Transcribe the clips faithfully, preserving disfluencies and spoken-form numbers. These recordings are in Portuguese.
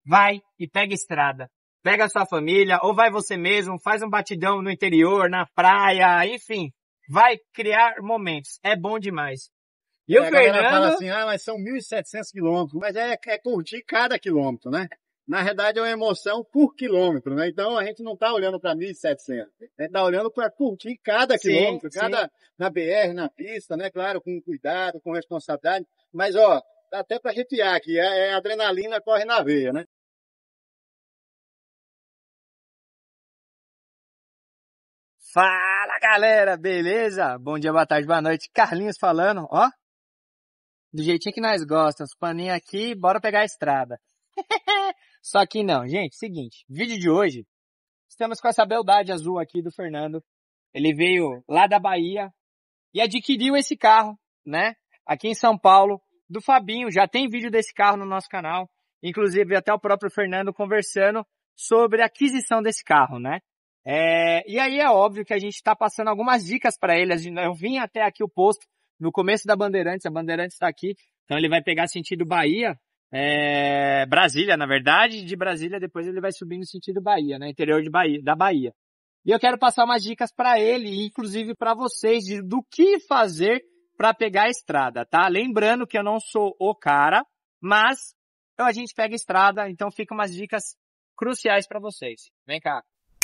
vai e pega estrada. Pega a sua família, ou vai você mesmo, faz um batidão no interior, na praia, enfim. Vai criar momentos. É bom demais. E É, o a galera fala Fernando... assim, ah, mas são mil e setecentos quilômetros, mas é, é curtir cada quilômetro, né? Na verdade é uma emoção por quilômetro, né? Então a gente não está olhando para mil e setecentos, a gente está olhando para curtir cada Sim, quilômetro, sim. cada na B R, na pista, né? Claro, com cuidado, com responsabilidade, mas ó, dá até para arrepiar aqui, é, é adrenalina corre na veia, né? Fala, galera, beleza? Bom dia, boa tarde, boa noite. Carlinhos falando, ó. Do jeitinho que nós gostamos, paninho aqui, bora pegar a estrada. Só que não, gente, seguinte, vídeo de hoje, estamos com essa beldade azul aqui do Fernando. Ele veio lá da Bahia e adquiriu esse carro, né? Aqui em São Paulo, do Fabinho. Já tem vídeo desse carro no nosso canal. Inclusive até o próprio Fernando conversando sobre a aquisição desse carro, né? É, e aí é óbvio que a gente está passando algumas dicas para ele. Eu vim até aqui o posto no começo da Bandeirantes, a Bandeirantes está aqui, então ele vai pegar sentido Bahia, é, Brasília, na verdade, de Brasília depois ele vai subir no sentido Bahia, né? Interior de Bahia, da Bahia. E eu quero passar umas dicas para ele, inclusive para vocês, de, do que fazer para pegar a estrada, tá? Lembrando que eu não sou o cara, mas então a gente pega a estrada, então fica umas dicas cruciais para vocês. Vem cá.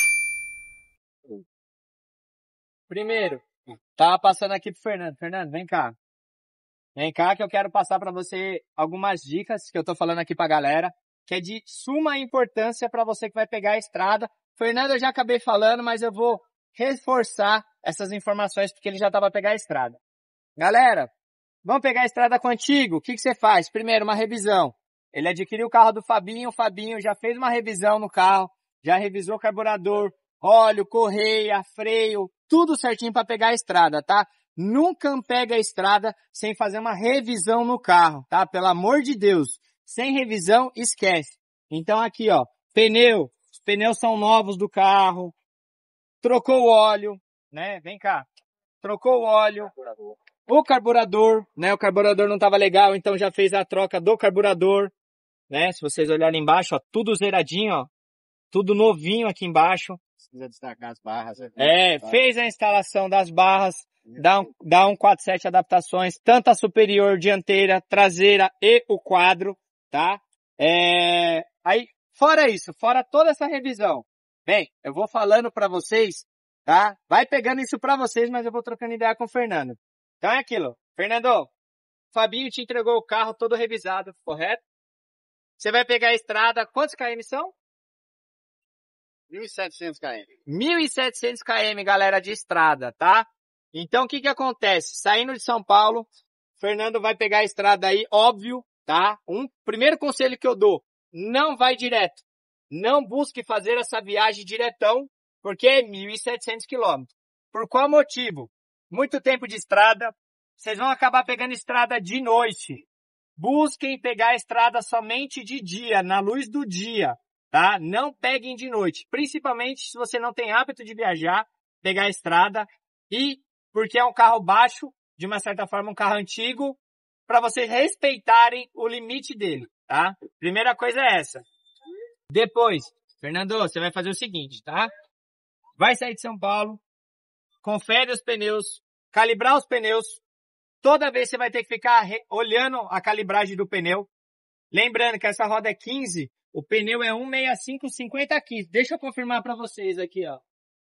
Primeiro, tava passando aqui pro Fernando. Fernando, vem cá. Vem cá que eu quero passar para você algumas dicas que eu tô falando aqui pra galera, que é de suma importância para você que vai pegar a estrada. Fernando, eu já acabei falando, mas eu vou reforçar essas informações porque ele já tava a pegar a estrada. Galera, vamos pegar a estrada contigo? O que que você faz? Primeiro, uma revisão. Ele adquiriu o carro do Fabinho, o Fabinho já fez uma revisão no carro, já revisou o carburador, óleo, correia, freio, tudo certinho para pegar a estrada, tá? Nunca pega a estrada sem fazer uma revisão no carro, tá? Pelo amor de Deus. Sem revisão, esquece. Então aqui, ó, pneu. Os pneus são novos do carro. Trocou o óleo, né? Vem cá. Trocou o óleo. O carburador, né? O carburador não estava legal, então já fez a troca do carburador, né? Se vocês olharem embaixo, ó, tudo zeradinho, ó. Tudo novinho aqui embaixo. Precisa destacar as barras. É, fez a instalação das barras, dá um, dá um quatro sete adaptações, tanto a superior, dianteira, traseira e o quadro, tá? É, aí, fora isso, fora toda essa revisão, bem, eu vou falando pra vocês, tá? Vai pegando isso pra vocês, mas eu vou trocando ideia com o Fernando. Então é aquilo, Fernando, Fabinho te entregou o carro todo revisado, correto? Você vai pegar a estrada, quantos km são? mil e setecentos quilômetros. mil e setecentos quilômetros, galera, de estrada, tá? Então, o que que acontece? Saindo de São Paulo, Fernando vai pegar a estrada aí, óbvio, tá? Um primeiro conselho que eu dou, não vai direto. Não busque fazer essa viagem diretão, porque é mil e setecentos quilômetros. Por qual motivo? Muito tempo de estrada, vocês vão acabar pegando estrada de noite. Busquem pegar a estrada somente de dia, na luz do dia. Tá? Não peguem de noite, principalmente se você não tem hábito de viajar, pegar a estrada e porque é um carro baixo, de uma certa forma um carro antigo, para vocês respeitarem o limite dele, tá? Primeira coisa é essa. Depois, Fernando, você vai fazer o seguinte, tá? Vai sair de São Paulo, confere os pneus, calibrar os pneus, toda vez você vai ter que ficar olhando a calibragem do pneu. Lembrando que essa roda é quinze, o pneu é cento e sessenta e cinco cinquenta quinze. Deixa eu confirmar para vocês aqui, ó.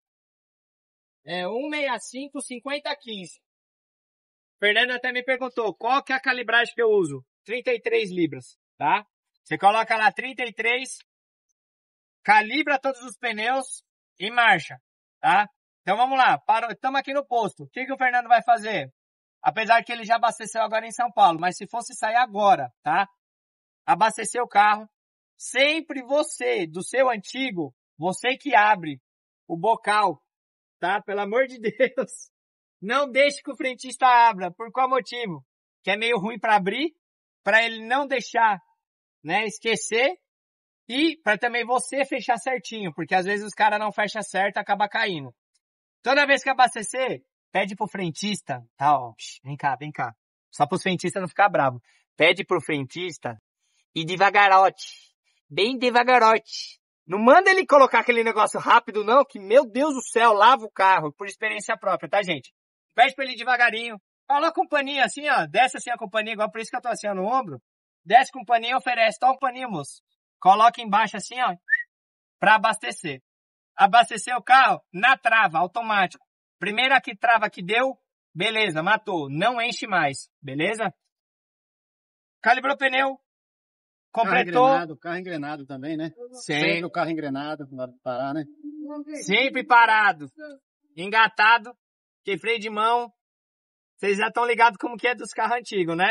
É cento e sessenta e cinco cinquenta quinze. Fernando até me perguntou, qual que é a calibragem que eu uso? trinta e três libras, tá? Você coloca lá trinta e três, calibra todos os pneus e marcha, tá? Então vamos lá, estamos aqui no posto. O que que o Fernando vai fazer? Apesar que ele já abasteceu agora em São Paulo, mas se fosse sair agora, tá? Abastecer o carro. Sempre você, do seu antigo, você que abre o bocal, tá? Pelo amor de Deus. Não deixe que o frentista abra. Por qual motivo? Que é meio ruim para abrir, para ele não deixar, né, esquecer e para também você fechar certinho, porque às vezes os caras não fecham certo e acaba caindo. Toda vez que abastecer, pede pro frentista, tá, ó, vem cá, vem cá. Só para os frentistas não ficar bravo. Pede pro frentista e devagarote. bem devagarote. Não manda ele colocar aquele negócio rápido não, que meu Deus do céu, lava o carro, por experiência própria, tá gente? Pede pra ele devagarinho. Coloca um paninho assim, ó, desce assim a companhia, igual por isso que eu tô assim, ó, no ombro. Desce com o paninho e oferece, toma um paninho, moço. Coloca embaixo assim, ó, pra abastecer. Abastecer o carro na trava, automático. Primeira que trava que deu, beleza, matou. Não enche mais, beleza? Calibrou o pneu. Completou. Carro engrenado, carro engrenado também, né? Sempre. Sempre o carro engrenado, na hora de parar, né? Sempre parado. Engatado. Que freio de mão. Vocês já estão ligados como que é dos carros antigos, né?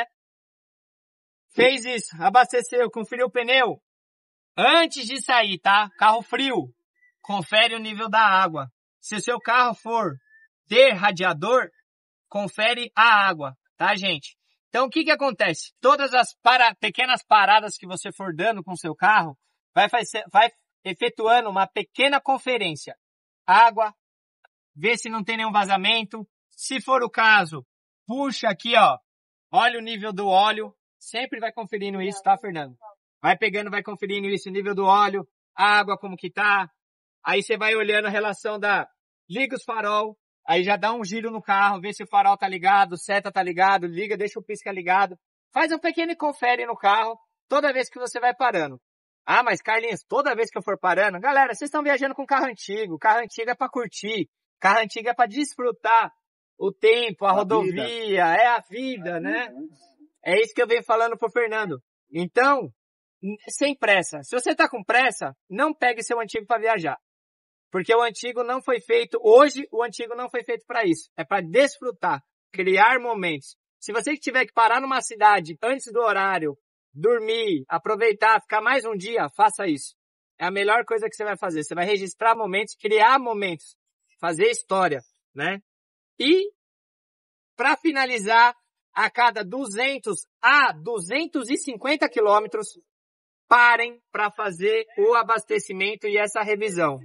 Fez isso, abasteceu, conferiu o pneu. Antes de sair, tá? Carro frio. Confere o nível da água. Se o seu carro for ter radiador, confere a água, tá, gente? Então, o que que acontece? Todas as para... pequenas paradas que você for dando com o seu carro, vai, fazer... vai efetuando uma pequena conferência. Água, vê se não tem nenhum vazamento. Se for o caso, puxa aqui, ó. Olha o nível do óleo. Sempre vai conferindo isso, tá, Fernando? Vai pegando, vai conferindo isso, o nível do óleo, a água como que tá. Aí você vai olhando a relação da... Liga os farol. Aí já dá um giro no carro, vê se o farol tá ligado, o seta tá ligado, liga, deixa o pisca ligado. Faz um pequeno confere no carro toda vez que você vai parando. Ah, mas Carlinhos, toda vez que eu for parando... Galera, vocês estão viajando com carro antigo. Carro antigo é pra curtir. Carro antigo é pra desfrutar o tempo, a, a rodovia, vida. É a vida, né? É isso que eu venho falando pro Fernando. Então, sem pressa. Se você tá com pressa, não pegue seu antigo para viajar. Porque o antigo não foi feito, hoje o antigo não foi feito para isso. É para desfrutar, criar momentos. Se você tiver que parar numa cidade antes do horário, dormir, aproveitar, ficar mais um dia, faça isso. É a melhor coisa que você vai fazer. Você vai registrar momentos, criar momentos, fazer história, né? E, para finalizar, a cada duzentos a duzentos e cinquenta quilômetros, parem para fazer o abastecimento e essa revisão.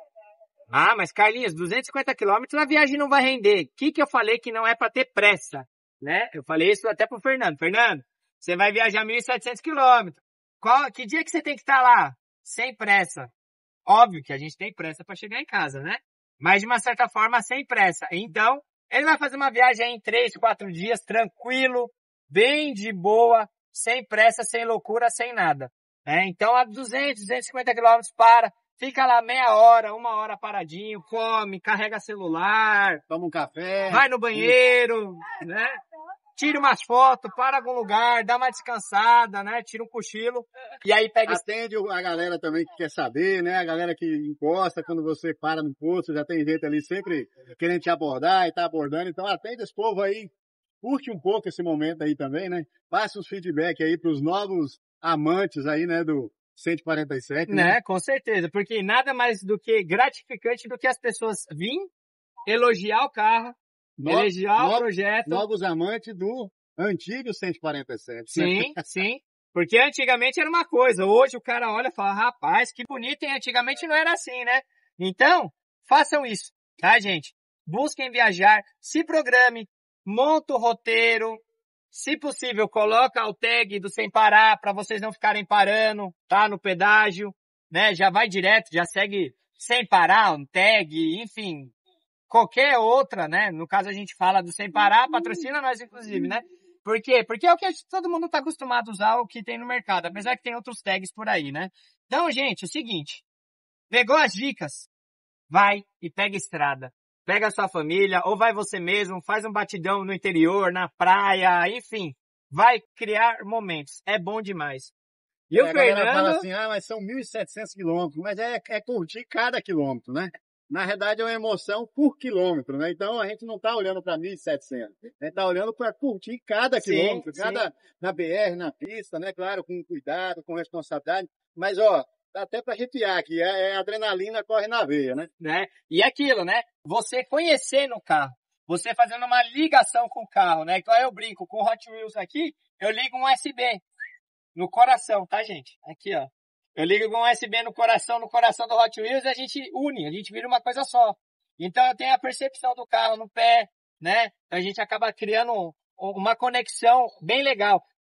Ah, mas Carlinhos, duzentos e cinquenta quilômetros a viagem não vai render. O que que eu falei que não é para ter pressa, né? Eu falei isso até pro Fernando. Fernando, você vai viajar mil e setecentos quilômetros. Qual, que dia que você tem que estar lá? Sem pressa. Óbvio que a gente tem pressa para chegar em casa, né? Mas de uma certa forma, sem pressa. Então, ele vai fazer uma viagem em três, quatro dias, tranquilo, bem de boa, sem pressa, sem loucura, sem nada. É, então, a duzentos, duzentos e cinquenta quilômetros para, fica lá meia hora, uma hora paradinho, come, carrega celular, toma um café, vai no banheiro, né? Tira umas fotos, para algum lugar, dá uma descansada, né? Tira um cochilo e aí pega... Atende a galera também que quer saber, né? A galera que encosta quando você para no posto, já tem gente ali sempre querendo te abordar e tá abordando. Então atende esse povo aí, curte um pouco esse momento aí também, né? Passa os feedback aí pros novos amantes aí, né? Do cento e quarenta e sete, né? né? Com certeza, porque nada mais do que gratificante do que as pessoas virem elogiar o carro, no, elogiar no, o projeto. Novos amantes do antigo cento e quarenta e sete. Sim, né? Sim. Porque antigamente era uma coisa, hoje o cara olha e fala, rapaz, que bonito, e antigamente não era assim, né? Então, façam isso, tá, gente? Busquem viajar, se programe, monta o roteiro, se possível, coloca o tag do sem parar para vocês não ficarem parando, tá? No pedágio, né? Já vai direto, já segue sem parar, um tag, enfim, qualquer outra, né? No caso a gente fala do sem parar, patrocina nós inclusive, né? Por quê? Porque é o que todo mundo tá acostumado a usar, o que tem no mercado, apesar que tem outros tags por aí, né? Então, gente, é o seguinte, pegou as dicas, vai e pega estrada. Pega a sua família, ou vai você mesmo, faz um batidão no interior, na praia, enfim. Vai criar momentos. É bom demais. E é, o Fernando... A galera fala assim, ah, mas são mil e setecentos quilômetros, mas é, é curtir cada quilômetro, né? Na verdade é uma emoção por quilômetro, né? Então a gente não tá olhando para mil e setecentos. A gente tá olhando para curtir cada sim, quilômetro, cada, sim. Na B R, na pista, né? Claro, com cuidado, com responsabilidade. Mas, ó, dá até para arrepiar aqui, é, é adrenalina corre na veia, né? né? E aquilo, né? Você conhecendo o carro, você fazendo uma ligação com o carro, né? Então eu brinco com o Hot Wheels aqui, eu ligo um U S B no coração, tá, gente? Aqui, ó. Eu ligo com um U S B no coração, no coração do Hot Wheels e a gente une, a gente vira uma coisa só. Então eu tenho a percepção do carro no pé, né? Então a gente acaba criando uma conexão bem legal.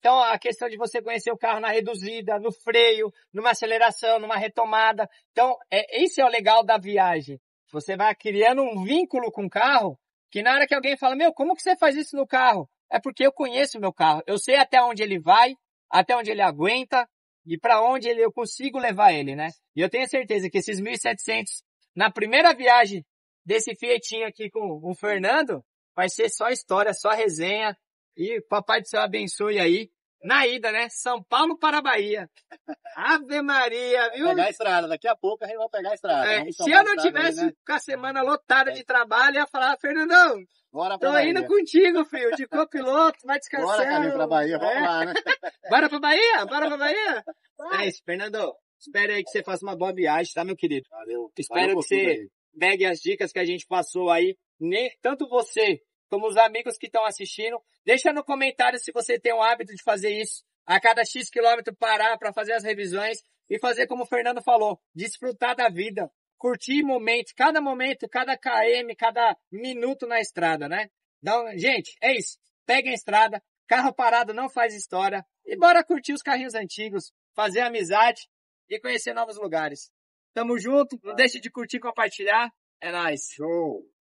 Então, a questão de você conhecer o carro na reduzida, no freio, numa aceleração, numa retomada. Então, é, esse é o legal da viagem. Você vai criando um vínculo com o carro, que na hora que alguém fala, meu, como que você faz isso no carro? É porque eu conheço o meu carro. Eu sei até onde ele vai, até onde ele aguenta e para onde ele, eu consigo levar ele, né? E eu tenho certeza que esses mil e setecentos, na primeira viagem desse Fietinho aqui com o Fernando, vai ser só história, só resenha. E Papai do Céu abençoe aí. Na ida, né? São Paulo para Bahia. Ave Maria, viu? Pegar a estrada. Daqui a pouco a gente vai pegar a estrada. É, se eu não tivesse aí, né? Com a semana lotada é. de trabalho, eu ia falar, Fernandão, Bora pra tô Bahia. Indo contigo, filho, de copiloto, vai descansar. Bora, caminho pra Bahia, vamos é. lá, né? Bora pra Bahia? Bora pra Bahia? É isso, Fernando. Espero aí que você faça uma boa viagem, tá, meu querido? Valeu. Espero Valeu que você pegue as dicas que a gente passou aí. Nem, tanto você como os amigos que estão assistindo. Deixa no comentário se você tem o hábito de fazer isso. A cada X quilômetro parar para fazer as revisões e fazer como o Fernando falou, desfrutar da vida, curtir momentos, cada momento, cada km, cada minuto na estrada, né? Então, gente, é isso. Peguem a estrada, carro parado não faz história e bora curtir os carrinhos antigos, fazer amizade e conhecer novos lugares. Tamo junto, não deixe de curtir e compartilhar. É nóis. Show!